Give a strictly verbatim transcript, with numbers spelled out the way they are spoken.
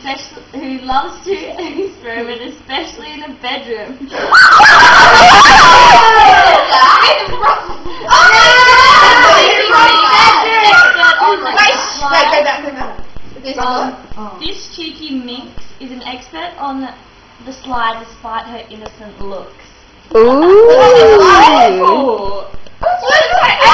especially who loves to experiment, especially in the bedroom. This cheeky minx is an expert on the slide despite her innocent looks. Ooh. Ooh.